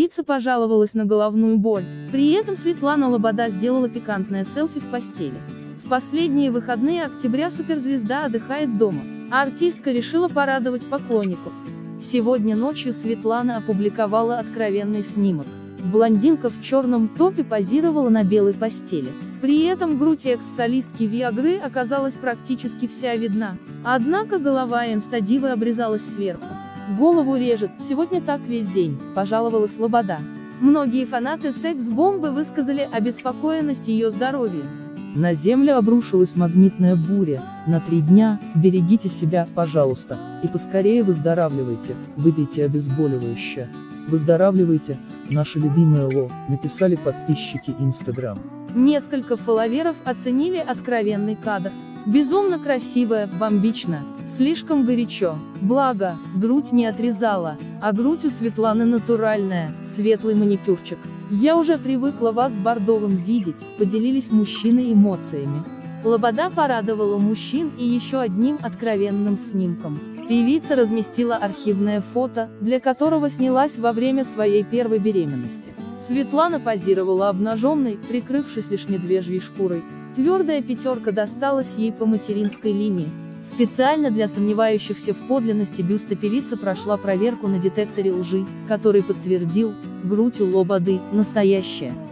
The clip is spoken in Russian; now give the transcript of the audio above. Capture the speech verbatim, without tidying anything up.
Певица пожаловалась на головную боль. При этом Светлана Лобода сделала пикантное селфи в постели. В последние выходные октября суперзвезда отдыхает дома, а артистка решила порадовать поклонников. Сегодня ночью Светлана опубликовала откровенный снимок. Блондинка в черном топе позировала на белой постели. При этом грудь экс-солистки Виагры оказалась практически вся видна. Однако голова инстадивы обрезалась сверху. «Голову режет, сегодня так весь день», – пожаловалась Лобода. Многие фанаты секс-бомбы высказали обеспокоенность ее здоровью. На Землю обрушилась магнитная буря. На три дня, берегите себя, пожалуйста, и поскорее выздоравливайте, выпейте обезболивающее. Выздоравливайте, наше любимое Ло, написали подписчики Instagram. Несколько фолловеров оценили откровенный кадр. Безумно красивая, бомбично, слишком горячо. Благо, грудь не отрезала, а грудь у Светланы натуральная, светлый маникюрчик. «Я уже привыкла вас бордовым видеть», — поделились мужчины эмоциями. Лобода порадовала мужчин и еще одним откровенным снимком. Певица разместила архивное фото, для которого снялась во время своей первой беременности. Светлана позировала обнаженной, прикрывшись лишь медвежьей шкурой. Твердая пятерка досталась ей по материнской линии. Специально для сомневающихся в подлинности бюста певица прошла проверку на детекторе лжи, который подтвердил: грудь у Лободы настоящая.